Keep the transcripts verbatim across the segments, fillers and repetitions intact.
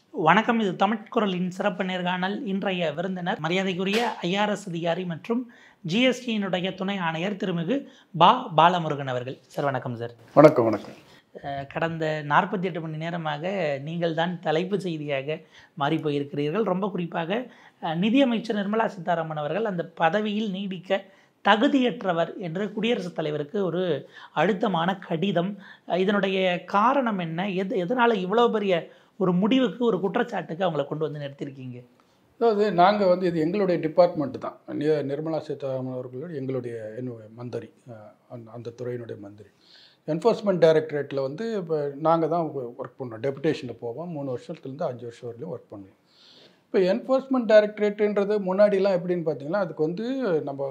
வணக்கம். இது தமிழ்குரலின் சிறப்பு நேர்காணல். இன்றைய விருந்தினர் மரியாதைக்குரிய ஐஆர்எஸ் அதிகாரி மற்றும் ஜிஎஸ்டியினுடைய துணை ஆணையர் திருமிகு பா பாலமுருகன் அவர்கள். சார் வணக்கம் சார். வணக்கம் வணக்கம். கடந்த நாற்பத்தி எட்டு மணி நேரமாக நீங்கள் தான் தலைப்பு செய்தியாக மாறி போயிருக்கிறீர்கள். ரொம்ப குறிப்பாக நிதியமைச்சர் நிர்மலா சீதாராமன் அவர்கள் அந்த பதவியில் நீடிக்க தகுதியற்றவர் என்று குடியரசுத் தலைவருக்கு ஒரு அழுத்தமான கடிதம். இதனுடைய காரணம் என்ன? எது எதனால் இவ்வளோ பெரிய ஒரு முடிவுக்கு, ஒரு குற்றச்சாட்டுக்கு அவங்கள கொண்டு வந்து நிறுத்திருக்கீங்க? அதாவது நாங்கள் வந்து இது எங்களுடைய டிபார்ட்மெண்ட்டு தான். நிர்மலா சீதாராமன் அவர்களோட எங்களுடைய மந்திரி, அந்த அந்த துறையினுடைய மந்திரி. என்ஃபோர்ஸ்மெண்ட் டைரக்டரேட்டில் வந்து இப்போ நாங்கள் தான் ஒர்க் பண்ணோம். டெபுடேஷனில் போவோம். மூணு வருஷத்துலேருந்து அஞ்சு வருஷம் வரையிலும் ஒர்க் பண்ணுவோம். இப்போ என்ஃபோர்ஸ்மெண்ட் டைரக்டரேட்டுன்றது முன்னாடிலாம் எப்படின்னு பார்த்தீங்கன்னா, அதுக்கு வந்து நம்ம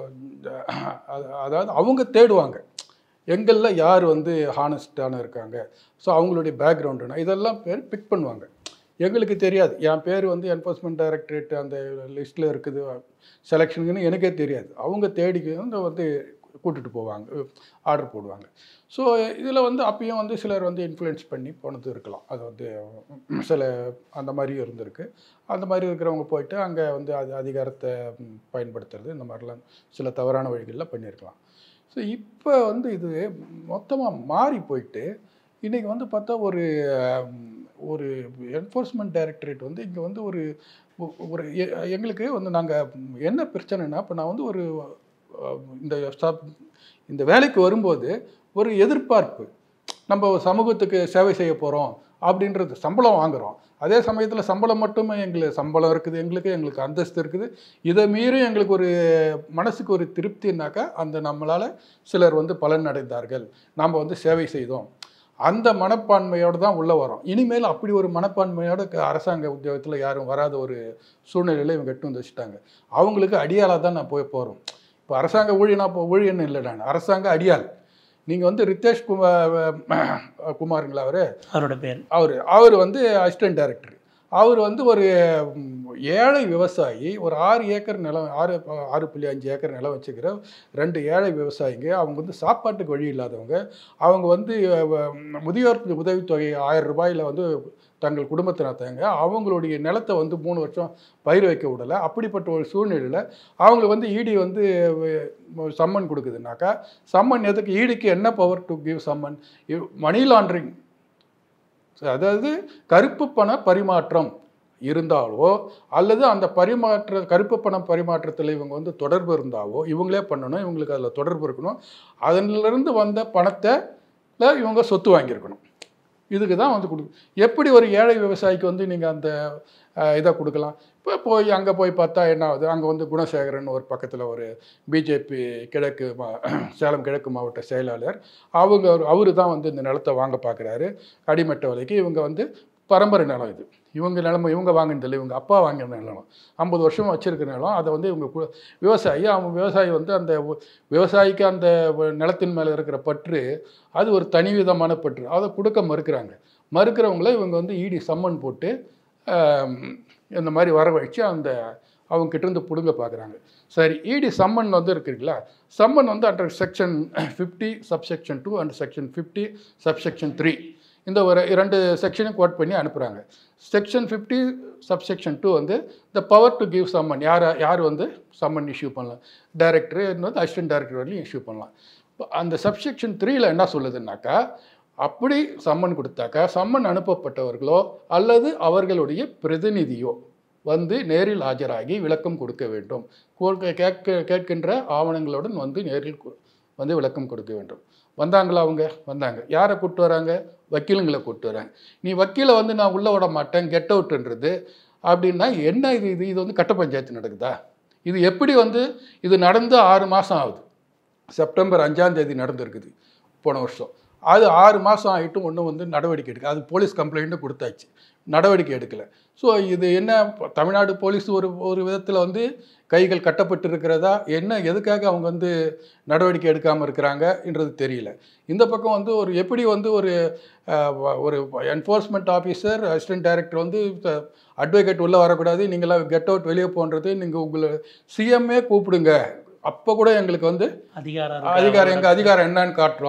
அதாவது அவங்க தேடுவாங்க எங்களில் யார் வந்து ஹானஸ்டான இருக்காங்க, ஸோ அவங்களுடைய பேக்ரவுண்டுனா இதெல்லாம் பேர் பிக் பண்ணுவாங்க. எங்களுக்கு தெரியாது. என் பேர் வந்து என்ஃபோர்ஸ்மெண்ட் டைரக்டரேட் அந்த லிஸ்ட்டில் இருக்குது செலெக்ஷனுக்குன்னு எனக்கே தெரியாது. அவங்க தேடிக்கு வந்து வந்து கூட்டிகிட்டு போவாங்க, ஆர்டர் போடுவாங்க. ஸோ இதில் வந்து அப்பயும் வந்து சிலர் வந்து இன்ஃப்ளூயன்ஸ் பண்ணி போனது இருக்கலாம். அது வந்து சில அந்த மாதிரியும் இருந்திருக்கு. அந்த மாதிரி இருக்கிறவங்க போயிட்டு அங்கே வந்து அது அதிகாரத்தை பயன்படுத்துறது, இந்த மாதிரிலாம் சில தவறான வழிகளில் பண்ணியிருக்கலாம். ஸோ இப்போ வந்து இது மொத்தமாக மாறி போயிட்டு இன்றைக்கி வந்து பார்த்தா ஒரு ஒரு என்ஃபோர்ஸ்மெண்ட் டைரக்டரேட் வந்து இங்கே வந்து ஒரு ஒரு எங்களுக்கு வந்து நாங்கள் என்ன பிரச்சனைனா, இப்போ நான் வந்து ஒரு இந்த இந்த வேலைக்கு வரும்போது ஒரு எதிர்பார்ப்பு, நம்ம சமூகத்துக்கு சேவை செய்ய போகிறோம் அப்படின்றது. சம்பளம் வாங்குகிறோம், அதே சமயத்தில் சம்பளம் மட்டுமே எங்களுக்கு சம்பளம் இருக்குது, எங்களுக்கு எங்களுக்கு அந்தஸ்து இருக்குது. இதை மீறி எங்களுக்கு ஒரு மனசுக்கு ஒரு திருப்தினாக்கா அந்த நம்மளால் சிலர் வந்து பலன் அடைந்தார்கள், நாம் வந்து சேவை செய்தோம், அந்த மனப்பான்மையோடு தான் உள்ளே வரோம். இனிமேல் அப்படி ஒரு மனப்பான்மையோட அரசாங்க உத்தியோகத்தில் யாரும் வராத ஒரு சூழ்நிலையில் இவங்க எட்டு வந்து வச்சுட்டாங்க. அவங்களுக்கு அடியாளாக தான் நான் போய் போகிறோம். இப்போ அரசாங்க ஊழியனா இப்போ ஊழியன்னு இல்லை, நான் அரசாங்க அடியாள். நீங்கள் வந்து ரித்தேஷ் குமார் குமாருங்களா அவர் அவரோட பேர் அவர் அவர் வந்து அசிஸ்டன்ட் டைரக்டர். அவர் வந்து ஒரு ஏழை விவசாயி. ஒரு ஆறு ஏக்கர் நிலம், ஆறு ஆறு புள்ளி அஞ்சு ஏக்கர் நிலம் வச்சுக்கிற ரெண்டு ஏழை விவசாயிங்க. அவங்க வந்து சாப்பாட்டுக்கு வழி இல்லாதவங்க. அவங்க வந்து முதியோர் உதவித்தொகை ஆயிரம் ரூபாயில் வந்து தங்கள் குடும்பத்தை நடத்தாங்க. அவங்களுடைய நிலத்தை வந்து மூணு வருஷம் பயிர் வைக்க விடலை. அப்படிப்பட்ட ஒரு சூழ்நிலையில் அவங்களுக்கு வந்து ஈடி வந்து சம்மன் கொடுக்குதுனாக்கா, சம்மன் எதுக்கு? ஈடிக்கு என்ன power to give summon? Money laundering, அதாவது கருப்பு பண பரிமாற்றம் இருந்தாலோ அல்லது அந்த பரிமாற்ற கருப்பு பணம் பரிமாற்றத்தில் இவங்க வந்து தொடர்பு இருந்தாவோ இவங்களே பண்ணணும். இவங்களுக்கு அதில் தொடர்பு இருக்கணும். அதிலிருந்து வந்த பணத்தை இவங்க சொத்து வாங்கியிருக்கணும். இதுக்கு தான் வந்து கொடு. எப்படி ஒரு ஏழை விவசாயிக்கு வந்து நீங்கள் அந்த இதை கொடுக்கலாம்? இப்போ போய் அங்கே போய் பார்த்தா என்ன ஆகுது? அங்கே வந்து குணசேகரன் ஒரு பக்கத்தில் ஒரு பிஜேபி கிழக்கு மா சேலம் கிழக்கு மாவட்ட செயலாளர், அவங்க அவரு தான் வந்து இந்த நிலத்தை வாங்க பார்க்குறாரு அடிமட்ட விலைக்கு. இவங்க வந்து பரம்பரை நிலம், இது இவங்க நிலமை, இவங்க வாங்கினதில்லை, இவங்க அப்பா வாங்கின நிலம், ஐம்பது வருஷம் வச்சுருக்கிற நிலம். அதை வந்து இவங்க விவசாயி, அவங்க விவசாயி வந்து அந்த விவசாயிக்கு அந்த நிலத்தின் மேலே இருக்கிற பற்று அது ஒரு தனி விதமான பற்று, அதை கொடுக்க மறுக்கிறாங்க. மறுக்கிறவங்கள இவங்க வந்து ஈடி சம்மன் போட்டு இந்த மாதிரி வரவழைச்சு அந்த அவங்க கிட்டேருந்து பிடுங்க பார்க்குறாங்க. சரி, ஈடி சம்மன் வந்து இருக்குங்களா, சம்மன் வந்து under section fifty subsection two and section fifty subsection three இந்த ஒரு இரண்டு செக்ஷனையும் கோட் பண்ணி அனுப்புகிறாங்க. செக்ஷன் ஃபிஃப்டி சப்செக்ஷன் டூ வந்து the power to give summon, யார் யார் வந்து சம்மன் இஷ்யூ பண்ணலாம், டைரக்டர் வந்து அசிஸ்டன்ட் டைரக்டர் வரையும் இஷ்யூ பண்ணலாம். அந்த சப்செக்ஷன் த்ரீயில் என்ன சொல்லுதுன்னாக்கா, அப்படி சம்மன் கொடுத்தாக்கா சம்மன் அனுப்பப்பட்டவர்களோ அல்லது அவர்களுடைய பிரதிநிதியோ வந்து நேரில் ஆஜராகி விளக்கம் கொடுக்க வேண்டும். கேட்க கேட்கின்ற ஆவணங்களுடன் வந்து நேரில் வந்து விளக்கம் கொடுக்க வேண்டும். வந்தாங்களா? அவங்க வந்தாங்க. யாரை கூப்பிட்டு வராங்க? வக்கீலுங்களை கூப்பிட்டு வராங்க. நீ வக்கீலை வந்து நான் உள்ளே விட மாட்டேன், கெட் அவுட்ன்றது அப்படின்னா என்ன? இது இது இது வந்து கட்ட பஞ்சாயத்து நடக்குதா? இது எப்படி வந்து இது நடந்து ஆறு மாதம் ஆகுது. செப்டம்பர் அஞ்சாம் தேதி நடந்திருக்குது போன வருஷம். அது ஆறு மாதம் ஆகிட்டும் ஒன்றும் வந்து நடவடிக்கை எடுக்க, அது போலீஸ் கம்ப்ளைண்ட்டும் கொடுத்தாச்சு, நடவடிக்கை எடுக்கலை. ஸோ இது என்ன, தமிழ்நாடு போலீஸ் ஒரு ஒரு விதத்தில் வந்து கைகள் கட்டப்பட்டு இருக்கிறதா என்ன, எதுக்காக அவங்க வந்து நடவடிக்கை எடுக்காமல் இருக்கிறாங்கன்றது தெரியல. இந்த பக்கம் வந்து ஒரு எப்படி வந்து ஒரு ஒரு என்ஃபோர்ஸ்மெண்ட் ஆஃபீஸர் அசிஸ்டன்ட் டைரக்டர் வந்து அட்வொகேட் உள்ளே வரக்கூடாது, நீங்களாம் கெட் அவுட் வெளியே போன்றது, நீங்கள் உங்களை சிஎம்ஏ கூப்பிடுங்க, அப்போ கூட எங்களுக்கு வந்து அதிகாரம் அதிகாரம் எங்கள் அதிகாரம் என்னன்னு காட்டுறோம்,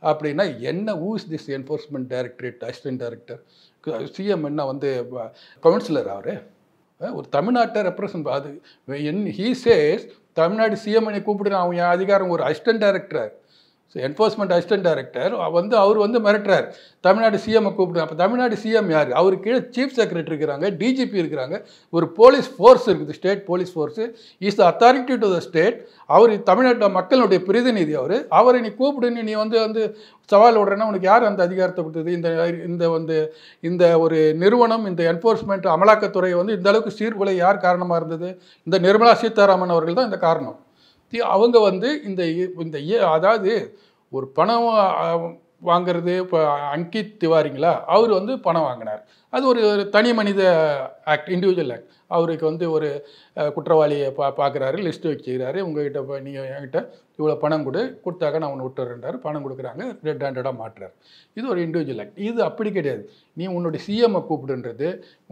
அப்படின்னா என்ன who's this enforcement directorate assistant director CM என்ன வந்து கவுன்சிலர் அவர் ஒரு தமிழ்நாட்டை ரெப்ரசன்ட் அது என் ஹீ சேஸ் தமிழ்நாடு சிஎம்ஐ கூப்பிடுற அவங்க அதிகாரம் ஒரு assistant director enforcement assistant director வந்து அவர் வந்து மிரட்டுறார் தமிழ்நாடு சிஎம்ஐ கூப்பிடுறாங்க. அப்போ தமிழ்நாடு சிஎம் யார்? அவர் கீழே சீஃப் செக்ரட்டரி இருக்கிறாங்க, டிஜிபி இருக்கிறாங்க, ஒரு போலீஸ் ஃபோர்ஸ் இருக்குது, state police force is the authority to the state. அவர் தமிழ்நாட்டு மக்களுடைய பிரதிநிதி. அவர் அவரை நீ கூப்பிடுன்னு நீ வந்து வந்து சவால் விடுறேன்னா உனக்கு யார் அந்த அதிகாரத்தை கொடுத்தது? இந்த இந்த வந்து இந்த ஒரு நிறுவனம், இந்த என்ஃபோர்ஸ்மெண்ட் அமலாக்கத்துறை வந்து இந்த அளவுக்கு சீர்குலை யார் காரணமாக இருந்தது? இந்த நிர்மலா சீதாராமன் அவர்கள் தான் இந்த காரணம். அவங்க வந்து இந்த இந்த அதாவது ஒரு பணம் வாங்கிறது இப்போ அங்கித் திவாரிங்களா அவர் வந்து பணம் வாங்கினார். அது ஒரு ஒரு தனி மனித ஆக்ட், இண்டிவிஜுவல் ஆக்ட். அவருக்கு வந்து ஒரு குற்றவாளியை பா பார்க்குறாரு, லிஸ்ட்டு வச்சுக்கிறாரு, உங்ககிட்ட இப்போ நீங்கள் என்கிட்ட இவ்வளோ பணம் கொடு, கொடுத்தாக்க நான் உன்னை விட்டுறேன்றாரு, பணம் கொடுக்குறாங்க, ரெட் ஹேண்டடாக மாட்டுறாரு. இது ஒரு இண்டிவிஜுவல் ஆக்ட். இது அப்படி கிடையாது. நீ உன்னுடைய சிஎம்ஐ கூப்பிடுன்றது,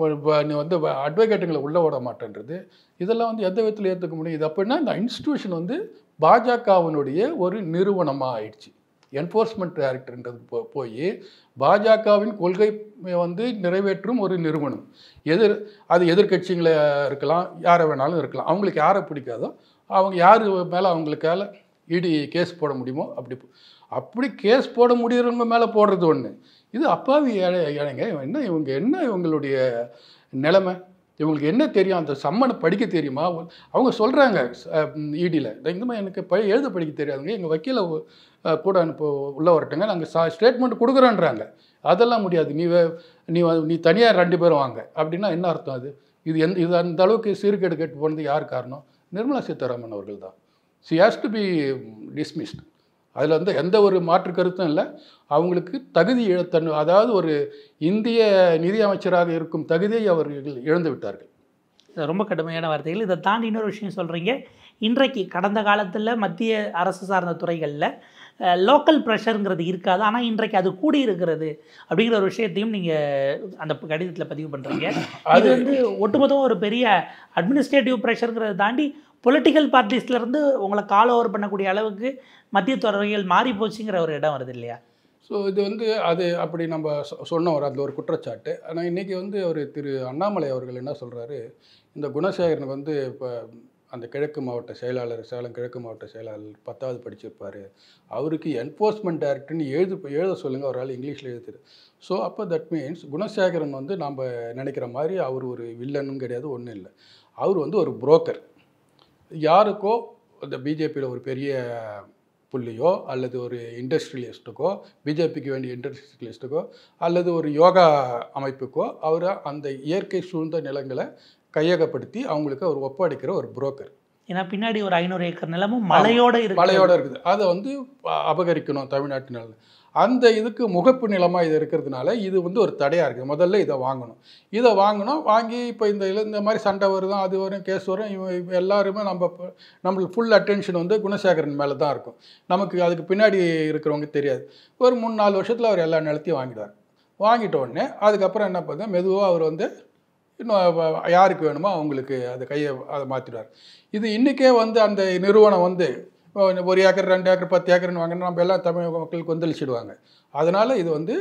நீ வந்து அட்வொகேட்டுங்களை உள்ளே விட மாட்டேன்றது, இதெல்லாம் வந்து எந்த விதத்தில் ஏற்றுக்க முடியும்? இது அப்படின்னா இந்த இன்ஸ்டிடியூஷன் வந்து பாஜகவினுடைய ஒரு நிறுவனமாக ஆயிடுச்சு. என்ஃபோர்ஸ்மெண்ட் டைரக்டர்ன்றது போ போய் பாஜகவின் கொள்கை வந்து நிறைவேற்றும் ஒரு நிறுவனம். எதிர் அது எதிர்கட்சிகளை இருக்கலாம், யாரை வேணாலும் இருக்கலாம். அவங்களுக்கு யாரை பிடிக்காதோ அவங்க யார் மேலே அவங்களுக்கால இடி கேஸ் போட முடியுமோ அப்படி அப்படி கேஸ் போட முடியறவங்க மேலே போடுறது ஒன்று. இது அப்பாவி ஏழை ஏழைங்க. என்ன இவங்க என்ன இவங்களுடைய நிலைமை? இவங்களுக்கு என்ன தெரியும்? அந்த சம்மனை படிக்க தெரியுமா? அவங்க சொல்கிறாங்க இடியில், இந்த மாதிரி எனக்கு ப எழுத படிக்க தெரியாதுங்க, எங்கள் வக்கீலை கூட அனுப்ப உள்ளே வரட்டுங்க, நாங்கள் சா ஸ்டேட்மெண்ட் கொடுக்குறோன்றாங்க. அதெல்லாம் முடியாது, நீ நீ நீ தனியாக ரெண்டு பேரும் வாங்க அப்படின்னா என்ன அர்த்தம்? அது இது எந்த இது அந்த அளவுக்கு சீர்கேடு கேட்டு போனது யார் காரணம்? நிர்மலா சீதாராமன் அவர்கள் தான். She has to be dismissed. அதில் வந்து எந்த ஒரு மாற்று கருத்தும் இல்லை. அவங்களுக்கு தகுதி இழத்தன், அதாவது ஒரு இந்திய நிதியமைச்சராக இருக்கும் தகுதியை அவர்கள் இழந்து விட்டார்கள். ரொம்ப கடுமையான வார்த்தைகள். இதை தாண்டி இன்னொரு விஷயம் சொல்கிறீங்க. இன்றைக்கு கடந்த காலத்தில் மத்திய அரசு சார்ந்த துறைகளில் லோக்கல் ப்ரெஷருங்கிறது இருக்காது, ஆனால் இன்றைக்கு அது கூடி இருக்கிறது அப்படிங்கிற ஒரு விஷயத்தையும் நீங்கள் அந்த கடிதத்தில் பதிவு பண்ணுறீங்க. அது வந்து ஒட்டுமொத்தமாக ஒரு பெரிய அட்மினிஸ்ட்ரேட்டிவ் ப்ரெஷருங்கிறத தாண்டி பொலிட்டிக்கல் பார்ட்டிஸ்லேருந்து உங்களை கால் ஓவர் பண்ணக்கூடிய அளவுக்கு மத்திய துறைகள் மாறி போச்சுங்கிற ஒரு இடம் வருது இல்லையா? ஸோ இது வந்து அது அப்படி நம்ம சொன்ன ஒரு அந்த ஒரு குற்றச்சாட்டு. ஆனால் இன்றைக்கி வந்து ஒரு திரு அண்ணாமலை அவர்கள் என்ன சொல்கிறாரு, இந்த குணசேகரனுக்கு வந்து இப்போ அந்த கிழக்கு மாவட்ட செயலாளர், சேலம் கிழக்கு மாவட்ட செயலாளர் பத்தாவது படிச்சிருப்பார், அவருக்கு என்ஃபோர்ஸ்மெண்ட் டைரக்டர்னு எழுது எழுத சொல்லுங்கள், அவரால் இங்கிலீஷில் எழுதுரு. ஸோ அப்போ தட் மீன்ஸ் குணசேகரன் வந்து நம்ம நினைக்கிற மாதிரி அவர் ஒரு வில்லனும் கிடையாது, ஒன்றும் இல்லை. அவர் வந்து ஒரு புரோக்கர். யாருக்கோ இந்த பிஜேபியில் ஒரு பெரிய புள்ளியோ அல்லது ஒரு இண்டஸ்ட்ரியலிஸ்ட்டுக்கோ, பிஜேபிக்கு வேண்டிய இண்டஸ்ட்ரியலிஸ்ட்டுக்கோ அல்லது ஒரு யோகா அமைப்புக்கோ அவர் அந்த இயற்கை சூழ்ந்த நிலங்களை கையகப்படுத்தி அவங்களுக்கு அவர் ஒப்படைக்கிற ஒரு புரோக்கர். ஏன்னா பின்னாடி ஒரு ஐநூறு ஏக்கர் நிலமும் மலையோட இருக்கு மலையோட இருக்குது. அதை வந்து அபகரிக்கணும் தமிழ்நாட்டு நிலம். அந்த இதுக்கு முகப்பு நிலமாக இது இருக்கிறதுனால இது வந்து ஒரு தடையாக இருக்குது. முதல்ல இதை வாங்கணும். இதை வாங்கணும். வாங்கி இப்போ இந்த இந்த மாதிரி சண்டை வருதும், அது வரும், கேஸ் வரும். இவன் எல்லாருமே நம்ம நம்மளுக்கு ஃபுல் அட்டென்ஷன் வந்து குணசேகரன் மேலே தான் இருக்கும். நமக்கு அதுக்கு பின்னாடி இருக்கிறவங்க தெரியாது. ஒரு மூணு நாலு வருஷத்தில் அவர் எல்லா நிலத்தையும் வாங்கிடுவார். வாங்கிட்ட உடனே அதுக்கப்புறம் என்ன பண்ணுறது, மெதுவாக அவர் வந்து இன்னும் யாருக்கு வேணுமோ அவங்களுக்கு அதை கையை அதை மாற்றிடுவார். இது இன்றைக்கே வந்து அந்த நிறுவனம் வந்து ஒரு ஏக்கர் ரெண்டு ஏக்கர் பத்து ஏக்கர்னு வாங்கினா நம்ம எல்லாம் தமிழக மக்களுக்கு கொந்தளிச்சிடுவாங்க. அதனால் இது வந்து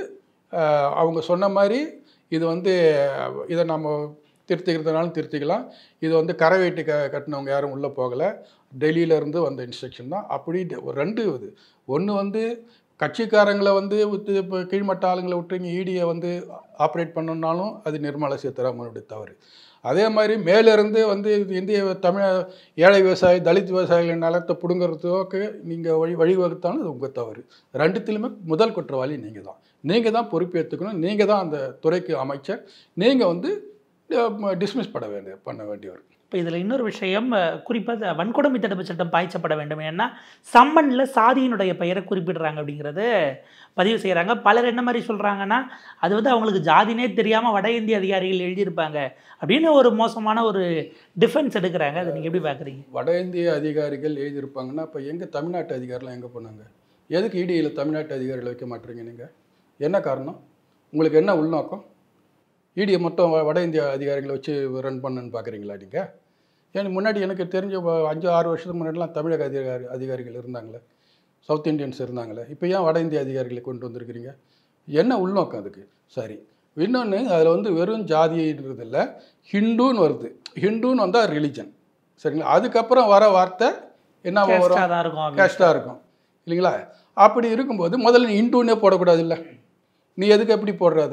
அவங்க சொன்ன மாதிரி இது வந்து இதை நம்ம திருத்திக்கிறதுனாலும் திருத்திக்கலாம். இது வந்து கரை வெட்டி க கட்டினவங்க யாரும் உள்ளே போகலை, டெல்லியிலேருந்து வந்த இன்ஸ்ட்ரக்ஷன் தான். அப்படி ரெண்டு இது ஒன்று வந்து கட்சிக்காரங்களை வந்து விட்டு இப்போ கீழ்மட்ட ஆளுங்களை விட்டுங்க ஈடியை வந்து ஆப்ரேட் பண்ணணுன்னாலும் அது நிர்மலா சீதாராமனுடைய தவறு. அதே மாதிரி மேலிருந்து வந்து இந்திய தமிழ் ஏழை விவசாயி தலித் விவசாயிகளின் நலத்தை பிடுங்கிறதுக்கு நீங்கள் வழி வழிவகுத்தாலும் அது உங்கள் தவறு. ரெண்டுத்திலுமே முதல் குற்றவாளி நீங்கள் தான். நீங்கள் தான் பொறுப்பேற்றுக்கணும். நீங்கள் தான் அந்த துறைக்கு அமைச்சர். நீங்கள் வந்து டிஸ்மிஸ் பண்ண வேண்டிய பண்ண வேண்டியவர். இப்போ இதில் இன்னொரு விஷயம், குறிப்பாக வன்கொடுமை தடுப்பு சட்டம் பாய்ச்சப்பட வேண்டும். ஏன்னா சம்மனில் சாதியினுடைய பெயரை குறிப்பிடுறாங்க அப்படிங்கிறது பதிவு செய்கிறாங்க. பலர் என்ன மாதிரி சொல்கிறாங்கன்னா, அது வந்து அவங்களுக்கு ஜாதினே தெரியாமல் வட இந்திய அதிகாரிகள் எழுதியிருப்பாங்க அப்படின்னு ஒரு மோசமான ஒரு டிஃபென்ஸ் எடுக்கிறாங்க. அதை நீங்கள் எப்படி பார்க்குறீங்க? வட இந்திய அதிகாரிகள் எழுதியிருப்பாங்கன்னா இப்போ எங்கள் தமிழ்நாட்டு அதிகாரிலாம் எங்கே போனாங்க? எதுக்கு இடியில் தமிழ்நாட்டு அதிகாரிகள் வைக்க மாட்டேறீங்க? நீங்கள் என்ன காரணம்? உங்களுக்கு என்ன உள்நோக்கம்? இடியை மொத்தம் வட இந்திய அதிகாரிகளை வச்சு ரன் பண்ணுன்னு பார்க்குறீங்களா நீங்கள்? ஏன்னா முன்னாடி எனக்கு தெரிஞ்ச அஞ்சு ஆறு வருஷத்துக்கு முன்னாடிலாம் தமிழக அதிகாரி அதிகாரிகள் இருந்தாங்களே. சவுத் இந்தியன்ஸ் இருந்தாங்களே, இப்போ ஏன் வட இந்திய அதிகாரிகளை கொண்டு வந்திருக்கிறீங்க? என்ன உள்நோக்கம் அதுக்கு? சரி, இன்னொன்று அதில் வந்து வெறும் ஜாதின்றது இல்லை, ஹிந்துன்னு வருது. ஹிந்துன்னு வந்தால் ரிலிஜன், சரிங்களா? அதுக்கப்புறம் வர வார்த்தை என்ன வரும்? கேஸ்டாக இருக்கும் இல்லைங்களா? அப்படி இருக்கும்போது முதல்ல நீ ஹிந்துன்னே போடக்கூடாது இல்லை, நீ எதுக்கு எப்படி போடுறாத?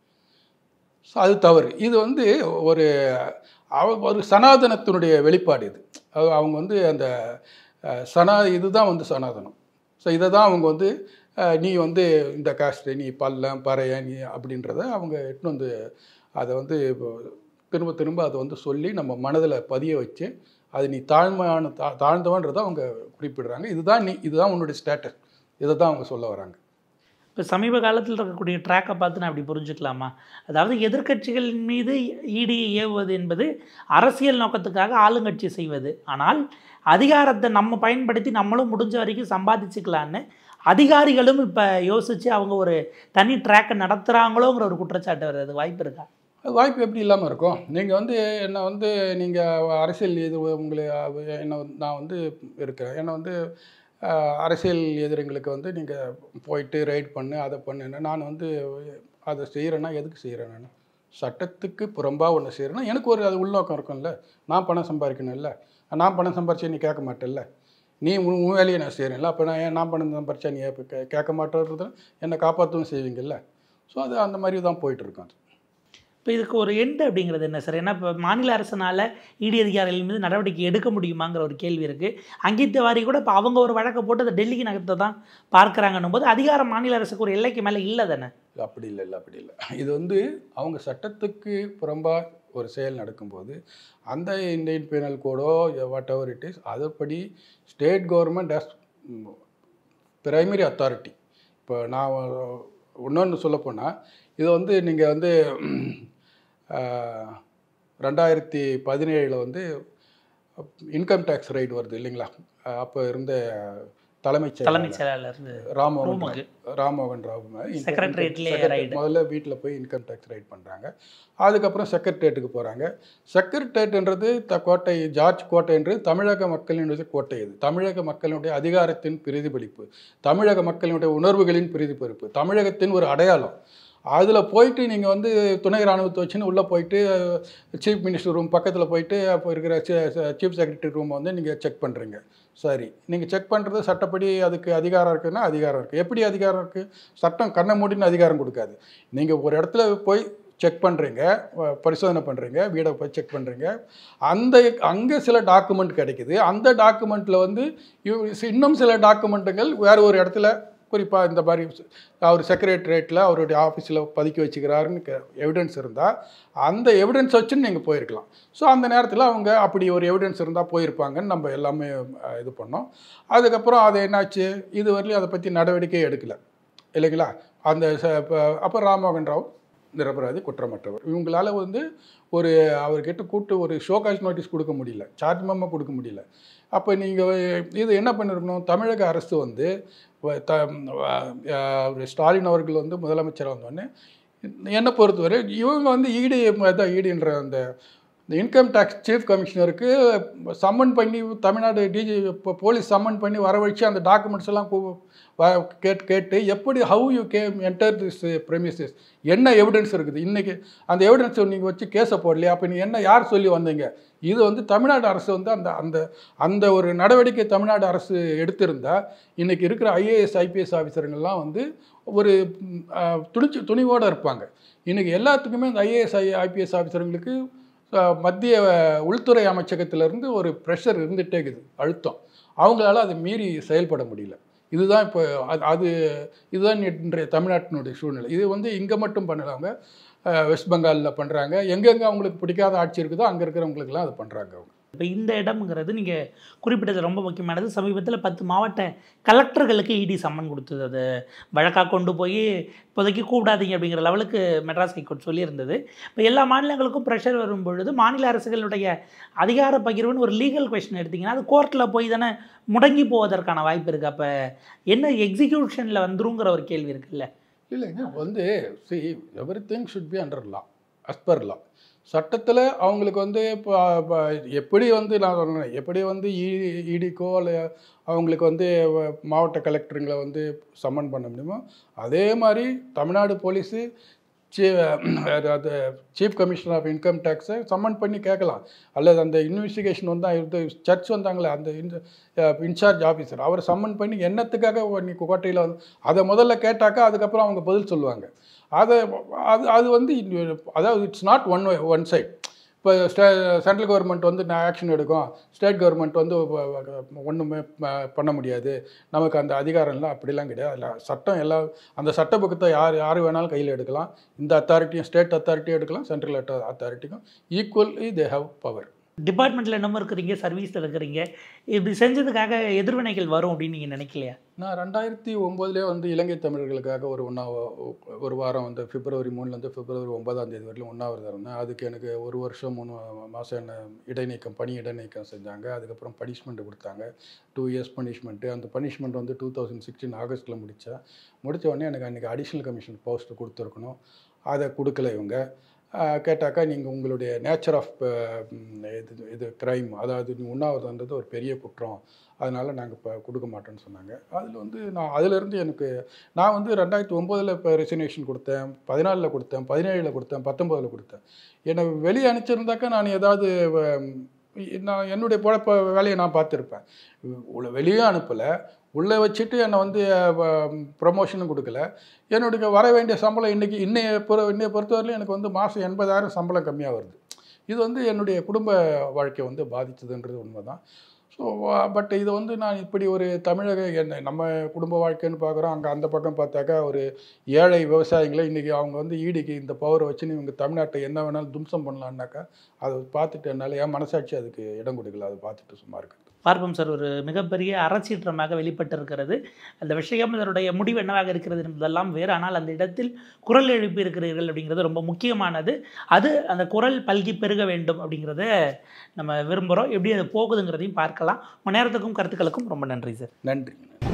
ஸோ அது தவறு. இது வந்து ஒரு ஒரு சனாதனத்தினுடைய வெளிப்பாடு இது. அவங்க வந்து அந்த சனா இதுதான் வந்து சனாதனம். ஸோ இதை தான் அவங்க வந்து நீ வந்து இந்த காஸ்ட்டு, நீ பல்லம் பறைய நீ அப்படின்றத அவங்க எட்டுன்னு வந்து அதை வந்து திரும்ப திரும்ப அதை வந்து சொல்லி நம்ம மனதில் பதிய வச்சு அது நீ தாழ்மையான தா தாழ்ந்தவன்றதை அவங்க குறிப்பிடுறாங்க. இதுதான் நீ இதுதான் உன்னுடைய ஸ்டேட்டஸ், இதை தான் அவங்க சொல்ல வராங்க. இப்போ சமீப காலத்தில் இருக்கக்கூடிய ட்ராக்கை பார்த்து நான் அப்படி புரிஞ்சுக்கலாமா? அதாவது எதிர்க்கட்சிகளின் மீது இடியை ஏவுவது என்பது அரசியல் நோக்கத்துக்காக ஆளுங்கட்சி செய்வது. ஆனால் அதிகாரத்தை நம்ம பயன்படுத்தி நம்மளும் முடிஞ்ச வரைக்கும் சம்பாதிச்சுக்கலான்னு அதிகாரிகளும் இப்போ யோசித்து அவங்க ஒரு தனி ட்ராக்கை நடத்துகிறாங்களோங்கிற ஒரு குற்றச்சாட்டு வருது. வாய்ப்பு இருக்கா? வாய்ப்பு எப்படி இல்லாமல் இருக்கும்? நீங்கள் வந்து என்னை வந்து நீங்கள் அரசியல் இது உங்களை என்னை நான் வந்து இருக்கிறேன், என்னை வந்து அரசியல் எதிரிங்களுக்கு வந்து நீங்கள் போயிட்டு ரைட் பண்ணு அதை பண்ணுன்னா நான் வந்து அதை செய்கிறேன்னா எதுக்கு செய்கிறேன்? நான் சட்டத்துக்கு புறம்பாக ஒன்று செய்கிறேன்னா எனக்கு ஒரு அது உள்நோக்கம் இருக்கும்ல. நான் பணம் சம்பாதிக்கணும் இல்லை, நான் பணம் சம்பாரிச்சா நீ கேட்க மாட்டேல்ல, நீ உன் வேலையை நான் செய்கிறேன்ல, அப்போ நான் ஏன் நான் பணம் சம்பாரிச்சா நீ கே கேட்க மாட்டேன்றது என்னை காப்பாற்றவும் செய்வீங்கல்ல. ஸோ அது அந்த மாதிரி தான் போயிட்டுருக்கோம். அது இப்போ இதுக்கு ஒரு எண்டு அப்படிங்கிறது என்ன சார்? ஏன்னா இப்போ மாநில அரசினால் இடி அதிகாரிகள் மீது நடவடிக்கை எடுக்க முடியுமாங்கிற ஒரு கேள்வி இருக்குது. அங்கித்தவாரி கூட இப்போ அவங்க ஒரு வழக்கை போட்டு அதை டெல்லிக்கு நகர்த்த தான் பார்க்குறாங்கன்னும் போது அதிகாரம் மாநில அரசுக்கு ஒரு எல்லைக்கு மேலே இல்லை தானே? அப்படி இல்லை இல்லை அப்படி இல்லை. இது வந்து அவங்க சட்டத்துக்கு புறம்பாக ஒரு செயல் நடக்கும்போது அந்த இந்தியன் பீனல் கோடோ வாட் எவர் இட் இஸ் அதுபடி state government has primary authority. இப்போ நான் இன்னொன்று சொல்லப்போனால் இதை வந்து நீங்கள் வந்து ரெண்டாயிரத்தி பதினேழில் வந்து இன்கம் டேக்ஸ் ரைடு வருது இல்லைங்களா? அப்போ இருந்த தலைமைச் தலைமைச் செயலாளர் ராம்மோகன் ராம்மோகன் ராவ் முதல்ல வீட்டில் போய் இன்கம் டேக்ஸ் ரைட் பண்ணுறாங்க. அதுக்கப்புறம் செக்ரட்டேரியட்டுக்கு போகிறாங்க. செக்ரட்டேரியட்ன்றது த கோட்டை ஜார்ஜ் கோட்டைன்றது தமிழக மக்களினுடைய கோட்டை. இது தமிழக மக்களினுடைய அதிகாரத்தின் பிரதிபலிப்பு, தமிழக மக்களினுடைய உணர்வுகளின் பிரதிபலிப்பு, தமிழகத்தின் ஒரு அடையாளம். அதில் போயிட்டு நீங்கள் வந்து துணை இராணுவத்தை வச்சுன்னு உள்ளே போயிட்டு சீஃப் மினிஸ்டர் ரூம் பக்கத்தில் போயிட்டு அப்போ இருக்கிற சீஃப் செக்ரட்டரி ரூமை வந்து நீங்கள் செக் பண்ணுறீங்க. சரி, நீங்கள் செக் பண்ணுறது சட்டப்படி அதுக்கு அதிகாரம் இருக்குதுன்னா அதிகாரம் இருக்குது. எப்படி அதிகாரம் இருக்குது? சட்டம் கண்ணை மூடின்னு அதிகாரம் கொடுக்காது. நீங்கள் ஒரு இடத்துல போய் செக் பண்ணுறீங்க, பரிசோதனை பண்ணுறீங்க, வீடை போய் செக் பண்ணுறீங்க, அந்த அங்கே சில டாக்குமெண்ட் கிடைக்குது. அந்த டாக்குமெண்ட்டில் வந்து இன்னும் சில டாக்குமெண்ட்டுகள் வேறு ஒரு இடத்துல குறிப்பாக இந்த மாதிரி அவர் செக்ரட்டரியேட்டில் அவருடைய ஆஃபீஸில் பதுக்கி வச்சுக்கிறாருன்னு எவிடன்ஸ் இருந்தால் அந்த எவிடன்ஸ் வச்சுன்னு நீங்கள் போயிருக்கலாம். ஸோ அந்த நேரத்தில் அவங்க அப்படி ஒரு எவிடன்ஸ் இருந்தால் போயிருப்பாங்கன்னு நம்ம எல்லாமே இது பண்ணோம். அதுக்கப்புறம் அது என்னாச்சு, இது வரலையும் அதை பற்றி நடவடிக்கை எடுக்கலை இல்லைங்களா? அந்த அப்போ ராம்மோகன் ராவ் நிரபராதி குற்றமற்றவர். இவங்களால் வந்து ஒரு அவர்கிட்ட கூட்டு ஒரு ஷோகாஸ் நோட்டீஸ் கொடுக்க முடியல, சார்ஜ் மெமோ கொடுக்க முடியல. அப்போ நீங்கள் இது என்ன பண்ணிருக்கணும்? தமிழக அரசு வந்து த ஸ்டாலின் அவர்கள் வந்து முதலமைச்சராக வந்தோடனே என்னை பொறுத்தவரை இவங்க வந்து இடி தான் இடின்ற அந்த இன்கம் டேக்ஸ் சீஃப் கமிஷனருக்கு சம்மன் பண்ணி தமிழ்நாடு டிஜி இப்போ போலீஸ் சம்மன் பண்ணி வரவழைச்சு அந்த டாக்குமெண்ட்ஸ் எல்லாம் கேட்டு கேட்டு எப்படி how you came enter this premises, என்ன எவிடன்ஸ் இருக்குது இன்றைக்கி, அந்த எவிடன்ஸ் நீங்கள் வச்சு கேஸை போடலையா? அப்போ நீங்கள் என்ன யார் சொல்லி வந்தீங்க? இது வந்து தமிழ்நாடு அரசு வந்து அந்த அந்த அந்த ஒரு நடவடிக்கை தமிழ்நாடு அரசு எடுத்திருந்தால் இன்றைக்கி இருக்கிற ஐஏஎஸ் ஐபிஎஸ் ஆஃபீஸருங்கள்லாம் வந்து ஒரு துணிச்சு துணிவோடு இருப்பாங்க. இன்றைக்கி எல்லாத்துக்குமே இந்த ஐஏஎஸ் ஐ ஐபிஎஸ் ஆஃபீஸருங்களுக்கு மத்திய உள்துறை அமைச்சகத்திலேருந்து ஒரு ப்ரெஷர் இருந்துகிட்டே இருக்குது, அழுத்தம். அவங்களால அதை மீறி செயல்பட முடியல. இதுதான் இப்போ அது அது இதுதான் இன்றைய தமிழ்நாட்டினுடைய சூழ்நிலை. இது வந்து இங்கே மட்டும் பண்ணலாங்க, வெஸ்ட் பெங்காலில் பண்ணுறாங்க. எங்கெங்கே அவங்களுக்கு பிடிக்காத ஆட்சி இருக்குதோ அங்கே இருக்கிறவங்களுக்குலாம் அது பண்ணுறாங்க அவங்க. இப்போ இந்த இடம்ங்கிறது நீங்கள் குறிப்பிட்டது ரொம்ப முக்கியமானது. சமீபத்தில் பத்து மாவட்ட கலெக்டர்களுக்கு இடி சம்மன் கொடுத்தது. அது வழக்காக கொண்டு போய் இப்போதைக்கு கூப்பிடாதீங்க அப்படிங்கிற லெவலுக்கு மெட்ராஸ் ஹைகோர்ட் சொல்லியிருந்தது. இப்போ எல்லா மாநிலங்களுக்கும் ப்ரெஷர் வரும் பொழுது மாநில அரசுகளுடைய அதிகார பகிர்வுன்னு ஒரு லீகல் கொஸ்டின் எடுத்திங்கன்னா அது கோர்ட்டில் போய் தானே முடங்கி போவதற்கான வாய்ப்பு இருக்குது. அப்போ என்ன எக்ஸிக்யூஷனில் வந்துருங்கிற ஒரு கேள்வி இருக்குல்ல? இல்லைங்க, வந்து see every thing should be under law. As per law. சட்டத்தில் அவங்களுக்கு வந்து இப்போ எப்படி வந்து நான் சொன்னேன், எப்படி வந்து இடிக்கோ இல்லை அவங்களுக்கு வந்து மாவட்ட கலெக்டருங்களை வந்து சம்மன் பண்ண முடியுமோ அதே மாதிரி தமிழ்நாடு போலீஸு சீ அது சீஃப் கமிஷனர் ஆஃப் இன்கம் டேக்ஸை சம்மன் பண்ணி கேட்கலாம். அல்லது அந்த இன்வெஸ்டிகேஷன் வந்து இது சர்ச் வந்தாங்களே அந்த இன்சார்ஜ் ஆஃபீஸர் அவரை சம்மன் பண்ணி என்னத்துக்காக நீ கோட்டையில் வந்து அதை முதல்ல கேட்டாக்கா அதுக்கப்புறம் அவங்க பதில் சொல்லுவாங்க. அதை அது அது வந்து அதாவது it's not one one side. இப்போ ஸ்டே சென்ட்ரல் கவர்மெண்ட் வந்து நான் ஆக்ஷன் எடுக்கும், ஸ்டேட் கவர்மெண்ட் வந்து ஒன்றுமே பண்ண முடியாது, நமக்கு அந்த அதிகாரம் இல்லை, அப்படிலாம் கிடையாது. இல்லை, சட்டம் எல்லா அந்த சட்ட புக்கத்தை யார் யார் வேணாலும் கையில் எடுக்கலாம். இந்த அத்தாரிட்டியும் ஸ்டேட் அத்தாரிட்டியும் எடுக்கலாம், சென்ட்ரல் அத்தாரிட்டிக்கும் ஈக்குவலி தே ஹவ் பவர். டிபார்ட்மெண்ட்டில் என்னமோ இருக்கிறீங்க, சர்வீஸில் இருக்கிறீங்க, இப்படி செஞ்சதுக்காக எதிர்வினைகள் வரும் அப்படின்னு நீங்கள் நினைக்கலையா? நான் ரெண்டாயிரத்தி ஒம்போதுலேயே வந்து இலங்கை தமிழர்களுக்காக ஒரு ஒன்றா ஒரு வாரம் வந்து பிப்ரவரி மூணுலேருந்து பிப்ரவரி ஒன்பதாம் தேதி வரையிலும் உண்ணாவிரதம் இருந்தேன். அதுக்கு எனக்கு ஒரு வருஷம் மூணு மாதம் என்ன இடைநீக்கம் பணி இடைநீக்கம் செஞ்சாங்க. அதுக்கப்புறம் பனிஷ்மெண்ட்டு கொடுத்தாங்க, டூ இயர்ஸ் பனிஷ்மெண்ட்டு. அந்த பனிஷ்மெண்ட் வந்து டூ தௌசண்ட் சிக்ஸ்டீன் ஆகஸ்ட்டில் முடித்தேன். முடித்த உடனே எனக்கு அன்றைக்கி அடிஷ்னல் கமிஷன் போஸ்ட்டு கொடுத்துருக்கணும், அதை கொடுக்கல இவங்க. கேட்டாக்கா நீங்கள் உங்களுடைய நேச்சர் ஆஃப் இது இது க்ரைம், அதாவது நீ உண்ணாவிரதன்றது ஒரு பெரிய குற்றம், அதனால் நாங்கள் இப்போ கொடுக்க மாட்டோன்னு சொன்னாங்க. அதில் வந்து நான் அதிலேருந்து எனக்கு நான் வந்து ரெண்டாயிரத்தி ஒம்போதில் இப்போ ரெசிக்னேஷன் கொடுத்தேன், பதினாலில் கொடுத்தேன், பதினேழில் கொடுத்தேன், பத்தொம்போதில் கொடுத்தேன். என்னை வெளியே அனுப்பிச்சிருந்தாக்கா நான் ஏதாவது நான் என்னுடைய பொழப்ப வேலையை நான் பார்த்துருப்பேன். வெளியே அனுப்பலை, உள்ளே வச்சுட்டு என்னை வந்து ப்ரமோஷனும் கொடுக்கல. என்னுடைய வர வேண்டிய சம்பளம் இன்றைக்கி இன்னைய பொறு இன்னைய பொறுத்தவரையிலும் எனக்கு வந்து மாதம் எண்பதாயிரம் சம்பளம் கம்மியாக வருது. இது வந்து என்னுடைய குடும்ப வாழ்க்கையை வந்து பாதிச்சதுன்றது உண்மை தான். ஸோ பட் இது வந்து நான் இப்படி ஒரு தமிழக என்ன நம்ம குடும்ப வாழ்க்கைன்னு பார்க்குறோம், அங்கே அந்த பக்கம் பார்த்தாக்கா ஒரு ஏழை விவசாயிகளை இன்றைக்கி அவங்க வந்து ஈடிக்கு இந்த பவரை வச்சுன்னு இவங்க தமிழ்நாட்டை என்ன வேணாலும் தும்சம் பண்ணலான்னாக்கா அதை பார்த்துட்டு என்னால் என் மனசாட்சி அதுக்கு இடம் கொடுக்கல, அதை பார்த்துட்டு சும்மா இருக்குது. பார்ப்போம் சார். ஒரு மிகப்பெரிய அறச்சீற்றமாக வெளிப்பட்டிருக்கிறது. அந்த விஷயம் அதனுடைய முடிவு என்னவாக இருக்கிறது என்பதெல்லாம் வேறு. ஆனால் அந்த இடத்தில் குரல் எழுப்பி இருக்கிறீர்கள் அப்படிங்கிறது ரொம்ப முக்கியமானது. அது அந்த குரல் பல்கி பெருக வேண்டும் அப்படிங்கிறத நம்ம விரும்புகிறோம். எப்படி அது போகுதுங்கிறதையும் பார்க்கலாம். உங்கள் நேரத்துக்கும் கருத்துக்களுக்கும் ரொம்ப நன்றி சார். நன்றி.